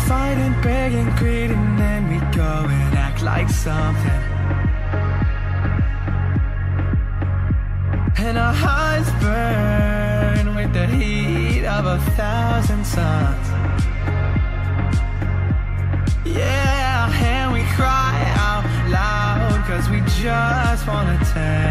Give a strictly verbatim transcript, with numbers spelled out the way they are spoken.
fighting, begging, greeting, then we go and act like something. And our hearts burn with the heat of a thousand suns. Yeah, and we cry out loud, cause we just wanna tell